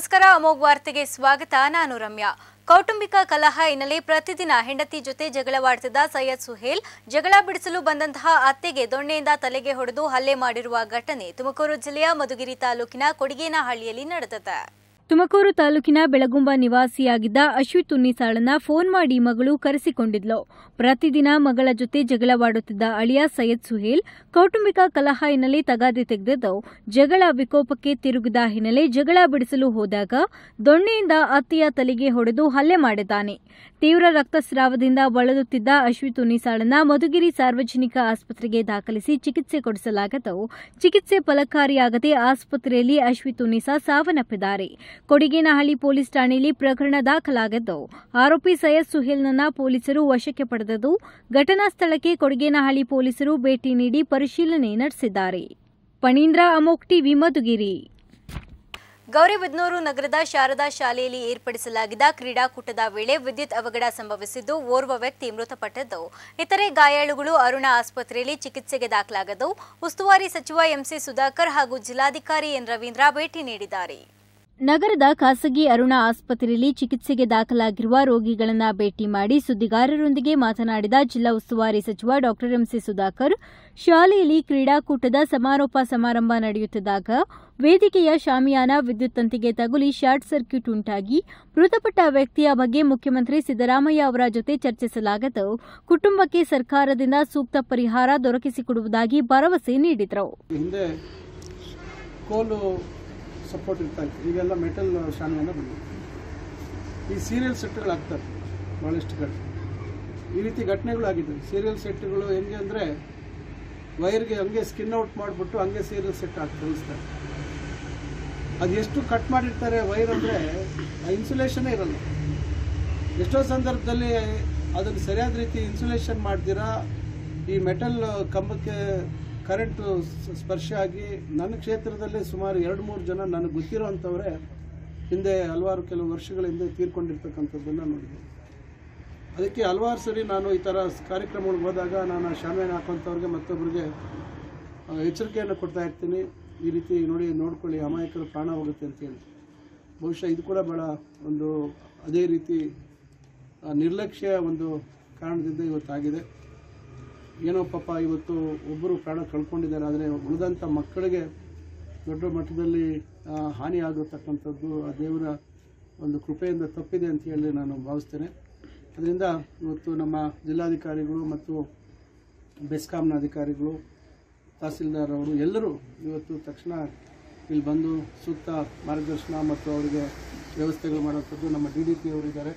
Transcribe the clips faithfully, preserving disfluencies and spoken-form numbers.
ನಮಸ್ಕಾರ ಅಮೋಘ್ ವಾರ್ತೆಗೆ ಸ್ವಾಗತ. ನಾನು ರಮ್ಯಾ. ಕೌಟುಂಬಿಕ ಕಲಹ ಹಿನ್ನೆಲೆ ಪ್ರತಿದಿನ ಹೆಂಡತಿ ಜೊತೆ ಜಗಳವಾಡುತ್ತಿದ್ದ ಸೈಯದ್ ಸುಹೇಲ್ ಜಗಳ ಬಿಡಿಸಲು ಬಂದಂತಹ ಅತ್ತೆಗೆ ದೊಣ್ಣೆಯಿಂದ ತಲೆಗೆ ಹೊಡೆದು ಹಲ್ಲೆ ಮಾಡಿರುವ ಘಟನೆ ತುಮಕೂರು ಜಿಲ್ಲೆಯ ಮಧುಗಿರಿ ತಾಲೂಕಿನ ಕೊಡಿಗೇನಹಳ್ಳಿಯಲ್ಲಿ ನಡೆದಿದೆ. ತುಮಕೂರು ತಾಲೂಕಿನ ಬೆಳಗುಂಬ ನಿವಾಸಿಯಾಗಿದ್ದ ಅಶ್ವಿತ್ ಉನ್ನಿಸಾಳನ್ನ ಫೋನ್ ಮಾಡಿ ಮಗಳು ಕರೆಸಿಕೊಂಡಿದ್ಲು. ಪ್ರತಿದಿನ ಮಗಳ ಜೊತೆ ಜಗಳವಾಡುತ್ತಿದ್ದ ಅಳಿಯ ಸೈಯದ್ ಸುಹೇಲ್ ಕೌಟುಂಬಿಕ ಕಲಹ ಹಿನ್ನೆಲೆ ತಗಾದೆ ತೆಗೆದಿದ್ದು ಜಗಳ ವಿಕೋಪಕ್ಕೆ ತಿರುಗಿದ ಹಿನ್ನೆಲೆ ಜಗಳ ಬಿಡಿಸಲು ಹೋದಾಗ ದೊಣ್ಣೆಯಿಂದ ಅತ್ತೆಯ ತಲೆಗೆ ಹೊಡೆದು ಹಲ್ಲೆ ಮಾಡಿದ್ದಾನೆ. ತೀವ್ರ ರಕ್ತಸ್ರಾವದಿಂದ ಬಳಲುತ್ತಿದ್ದ ಅಶ್ವಿತ್ ಉನ್ನಿಸಾಳನ್ನ ಮಧುಗಿರಿ ಸಾರ್ವಜನಿಕ ಆಸ್ಪತ್ರೆಗೆ ದಾಖಲಿಸಿ ಚಿಕಿತ್ಸೆ ಕೊಡಿಸಲಾಗಿದ್ದು ಚಿಕಿತ್ಸೆ ಫಲಕಾರಿಯಾಗದೆ ಆಸ್ಪತ್ರೆಯಲ್ಲಿ ಅಶ್ವಿತ್ ಉನ್ನಿಸಾ ಸಾವನ್ನಪ್ಪಿದ್ದಾರೆ. ಕೊಡಿಗೇನಹಳ್ಳಿ ಪೊಲೀಸ್ ಠಾಣೆಯಲ್ಲಿ ಪ್ರಕರಣ ದಾಖಲಾಗಿದ್ದು ಆರೋಪಿ ಸೈಯದ್ ಸುಹೇಲ್ನನ್ನ ಪೊಲೀಸರು ವಶಕ್ಕೆ ಪಡೆದಿದ್ದು ಘಟನಾ ಸ್ಥಳಕ್ಕೆ ಕೊಡಿಗೇನಹಳ್ಳಿ ಪೊಲೀಸರು ಭೇಟಿ ನೀಡಿ ಪರಿಶೀಲನೆ ನಡೆಸಿದ್ದಾರೆ. ಪಣೀಂದ್ರ, ಅಮೋಘ್ ಟಿವಿ, ಮಧುಗಿರಿ. ಗೌರಿಬಿದನೂರು ನಗರದ ಶಾರದಾ ಶಾಲೆಯಲ್ಲಿ ಏರ್ಪಡಿಸಲಾಗಿದ್ದ ಕ್ರೀಡಾಕೂಟದ ವೇಳೆ ವಿದ್ಯುತ್ ಅವಘಡ ಸಂಭವಿಸಿದ್ದು ಓರ್ವ ವ್ಯಕ್ತಿ ಮೃತಪಟ್ಟಿದ್ದು ಇತರೆ ಗಾಯಾಳುಗಳು ಅರುಣ ಆಸ್ಪತ್ರೆಯಲ್ಲಿ ಚಿಕಿತ್ಸೆಗೆ ದಾಖಲಾಗಿದ್ದು ಉಸ್ತುವಾರಿ ಸಚಿವ ಎಂಸಿ ಸುಧಾಕರ್ ಹಾಗೂ ಜಿಲ್ಲಾಧಿಕಾರಿ ಎನ್ ರವೀಂದ್ರ ಭೇಟಿ ನೀಡಿದ್ದಾರೆ. ನಗರದ ಖಾಸಗಿ ಅರುಣ ಆಸ್ಪತ್ರೆಯಲ್ಲಿ ಚಿಕಿತ್ಸೆಗೆ ದಾಖಲಾಗಿರುವ ರೋಗಿಗಳನ್ನು ಭೇಟಿ ಮಾಡಿ ಸುದ್ದಿಗಾರರೊಂದಿಗೆ ಮಾತನಾಡಿದ ಜಿಲ್ಲಾ ಉಸ್ತುವಾರಿ ಸಚಿವ ಡಾ ಎಂಸಿ ಸುಧಾಕರ್, ಶಾಲೆಯಲ್ಲಿ ಕ್ರೀಡಾಕೂಟದ ಸಮಾರೋಪ ಸಮಾರಂಭ ನಡೆಯುತ್ತಿದ್ದಾಗ ವೇದಿಕೆಯ ಶಾಮಿಯಾನ ವಿದ್ಯುತ್ ತಂತಿಗೆ ತಗುಲಿ ಶಾರ್ಟ್ ಸರ್ಕ್ಯೂಟ್ ಉಂಟಾಗಿ ಮೃತಪಟ್ಟ ವ್ಯಕ್ತಿಯ ಬಗ್ಗೆ ಮುಖ್ಯಮಂತ್ರಿ ಸಿದ್ದರಾಮಯ್ಯ ಅವರ ಜೊತೆ ಚರ್ಚಿಸಲಾಗಿದ್ದು ಕುಟುಂಬಕ್ಕೆ ಸರ್ಕಾರದಿಂದ ಸೂಕ್ತ ಪರಿಹಾರ ದೊರಕಿಸಿಕೊಡುವುದಾಗಿ ಭರವಸೆ ನೀಡಿದರು. ಸಪೋರ್ಟ್ ಇರ್ತಾ ಇತ್ತು. ಈಗೆಲ್ಲ ಮೆಟಲ್ ಶಾಮಿಯಾನ ಬಂದಿದೆ. ಈ ಸೀರಿಯಲ್ ಸೆಟ್ಗಳಾಗ್ತವೆ ಭಾಳಷ್ಟು ಕಡೆ. ಈ ರೀತಿ ಘಟನೆಗಳಾಗಿದ್ದಾವೆ. ಸೀರಿಯಲ್ ಸೆಟ್ಗಳು ಹೆಂಗೆ ಅಂದರೆ ವೈರ್ಗೆ ಹಂಗೆ ಸ್ಕಿನ್ ಔಟ್ ಮಾಡಿಬಿಟ್ಟು ಹಂಗೆ ಸೀರಿಯಲ್ ಸೆಟ್ ಹಾಕಿ ಕಳಿಸ್ತಾರೆ. ಅದು ಎಷ್ಟು ಕಟ್ ಮಾಡಿರ್ತಾರೆ ವೈರ್ ಅಂದರೆ ಇನ್ಸುಲೇಷನ್ನೇ ಇರಲ್ಲ. ಎಷ್ಟೋ ಸಂದರ್ಭದಲ್ಲಿ ಅದನ್ನು ಸರಿಯಾದ ರೀತಿ ಇನ್ಸುಲೇಷನ್ ಮಾಡ್ದಿರಾ ಈ ಮೆಟಲ್ ಕಂಬಕ್ಕೆ ಕರೆಂಟು ಸ್ಪರ್ಶ ಆಗಿ ನನ್ನ ಕ್ಷೇತ್ರದಲ್ಲಿ ಸುಮಾರು ಎರಡು ಮೂರು ಜನ ನನಗೆ ಗೊತ್ತಿರೋ ಅಂಥವರೇ ಹಿಂದೆ ಹಲವಾರು ಕೆಲವು ವರ್ಷಗಳ ಹಿಂದೆ ತೀರ್ಕೊಂಡಿರ್ತಕ್ಕಂಥದ್ದನ್ನು ನೋಡಿದೆ. ಅದಕ್ಕೆ ಹಲವಾರು ಸರಿ ನಾನು ಈ ಥರ ಕಾರ್ಯಕ್ರಮಗಳಿಗೆ ಹೋದಾಗ ನಾನು ಶಾಮಿಯಾನ ಹಾಕೋಂಥವ್ರಿಗೆ ಮತ್ತೊಬ್ಬರಿಗೆ ಎಚ್ಚರಿಕೆಯನ್ನು ಕೊಡ್ತಾ ಇರ್ತೀನಿ. ಈ ರೀತಿ ನೋಡಿ ನೋಡ್ಕೊಳ್ಳಿ, ಅಮಾಯಕರು ಪ್ರಾಣ ಹೋಗುತ್ತೆ ಅಂತೇಳಿ. ಬಹುಶಃ ಇದು ಕೂಡ ಭಾಳ ಒಂದು ಅದೇ ರೀತಿ ನಿರ್ಲಕ್ಷ್ಯ ಒಂದು ಕಾರಣದಿಂದ ಇವತ್ತಾಗಿದೆ. ಏನೋ ಪಾಪ ಇವತ್ತು ಒಬ್ಬರು ಪ್ರಾಣ ಕಳ್ಕೊಂಡಿದ್ದಾರೆ, ಆದರೆ ಉಳಿದಂಥ ಮಕ್ಕಳಿಗೆ ದೊಡ್ಡ ಮಟ್ಟದಲ್ಲಿ ಹಾನಿ ಆಗಿರ್ತಕ್ಕಂಥದ್ದು ಆ ದೇವರ ಒಂದು ಕೃಪೆಯಿಂದ ತಪ್ಪಿದೆ ಅಂತ ಹೇಳಿ ನಾನು ಭಾವಿಸ್ತೇನೆ. ಅದರಿಂದ ಇವತ್ತು ನಮ್ಮ ಜಿಲ್ಲಾಧಿಕಾರಿಗಳು ಮತ್ತು ಬೆಸ್ಕಾಂನ ಅಧಿಕಾರಿಗಳು, ತಹಸೀಲ್ದಾರ್ ಅವರು ಎಲ್ಲರೂ ಇವತ್ತು ತಕ್ಷಣ ಇಲ್ಲಿ ಬಂದು ಸೂಕ್ತ ಮಾರ್ಗದರ್ಶನ ಮತ್ತು ಅವರಿಗೆ ವ್ಯವಸ್ಥೆಗಳು ಮಾಡುವಂಥದ್ದು. ನಮ್ಮ ಡಿ ಡಿ ಪಿ ಅವರಿದ್ದಾರೆ,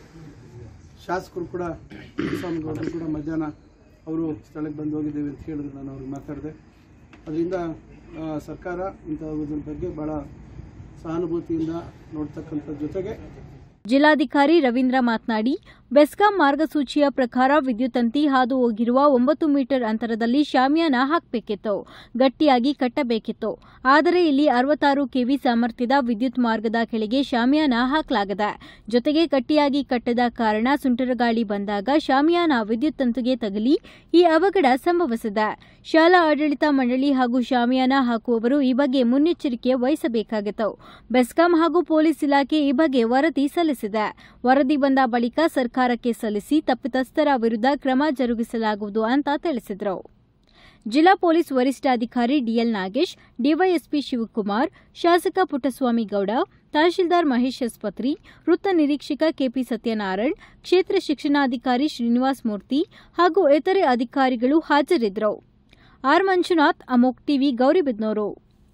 ಶಾಸಕರು ಕೂಡ ಸ್ವಾಮಿಗೌಡರು ಕೂಡ ಮಧ್ಯಾಹ್ನ ಅವರು ಸ್ಥಳಕ್ಕೆ ಬಂದು ಹೋಗಿದ್ದೇವೆ ಅಂತ ಹೇಳಿದ್ರು. ನಾನು ಅವ್ರಿಗೆ ಮಾತಾಡಿದೆ. ಅದರಿಂದ ಸರ್ಕಾರ ಇಂಥದ್ರ ಬಗ್ಗೆ ಭಾಳ ಸಹಾನುಭೂತಿಯಿಂದ ನೋಡ್ತಕ್ಕಂಥ ಜೊತೆಗೆ ಜಿಲ್ಲಾಧಿಕಾರಿ ರವೀಂದ್ರ ಮಾತನಾಡಿ, ಬೆಸ್ಕಾಂ ಮಾರ್ಗಸೂಚಿಯ ಪ್ರಕಾರ ವಿದ್ಯುತ್ ತಂತಿ ಹಾದು ಹೋಗಿರುವ ಒಂಬತ್ತು ಮೀಟರ್ ಅಂತರದಲ್ಲಿ ಶಾಮಿಯಾನ ಹಾಕಬೇಕಿತ್ತು, ಗಟ್ಟಿಯಾಗಿ ಕಟ್ಟಬೇಕಿತ್ತು. ಆದರೆ ಇಲ್ಲಿ ಅರವತ್ತಾರು ಕೆವಿ ಸಾಮರ್ಥ್ಯದ ವಿದ್ಯುತ್ ಮಾರ್ಗದ ಕೆಳಗೆ ಶಾಮಿಯಾನ ಹಾಕಲಾಗಿದೆ. ಜೊತೆಗೆ ಗಟ್ಟಿಯಾಗಿ ಕಟ್ಟದ ಕಾರಣ ಸುಂಟರಗಾಳಿ ಬಂದಾಗ ಶಾಮಿಯಾನ ವಿದ್ಯುತ್ ತಂತಿಗೆ ತಗುಲಿ ಈ ಅವಘಡ ಸಂಭವಿಸಿದೆ. ಶಾಲಾ ಆಡಳಿತ ಮಂಡಳಿ ಹಾಗೂ ಶಾಮಿಯಾನ ಹಾಕುವವರು ಈ ಬಗ್ಗೆ ಮುನ್ನೆಚ್ಚರಿಕೆ ವಹಿಸಬೇಕಾಗಿತ್ತು. ಬೆಸ್ಕಾಂ ಹಾಗೂ ಪೊಲೀಸ್ ಇಲಾಖೆ ಈ ಬಗ್ಗೆ ವರದಿ ಸಲ್ಲಿಸಿದೆ. ವರದಿ ಬಂದ ಬಳಿಕ ಸರ್ಕಾರಕ್ಕೆ ಸಲ್ಲಿಸಿ ತಪ್ಪಿತಸ್ಥರ ವಿರುದ್ಧ ಕ್ರಮ ಜರುಗಿಸಲಾಗುವುದು ಅಂತ ತಿಳಿಸಿದರು. ಜಿಲ್ಲಾ ಪೊಲೀಸ್ ವರಿಷ್ಠಾಧಿಕಾರಿ ಡಿಎಲ್ ನಾಗೇಶ್, ಡಿವೈಎಸ್ಪಿ ಶಿವಕುಮಾರ್, ಶಾಸಕ ಪುಟ್ಟಸ್ವಾಮಿ ಗೌಡ, ತಹಶೀಲ್ದಾರ್ ಮಹೇಶ್ ಎಸ್ಪತ್ರಿ, ವೃತ್ತ ನಿರೀಕ್ಷಕ ಕೆಪಿ ಸತ್ಯನಾರಾಯಣ್, ಕ್ಷೇತ್ರ ಶಿಕ್ಷಣಾಧಿಕಾರಿ ಶ್ರೀನಿವಾಸ್ ಮೂರ್ತಿ ಹಾಗೂ ಇತರೆ ಅಧಿಕಾರಿಗಳು ಹಾಜರಿದ್ದರು. R Manjunath, Amogh TV, Gauribidanur.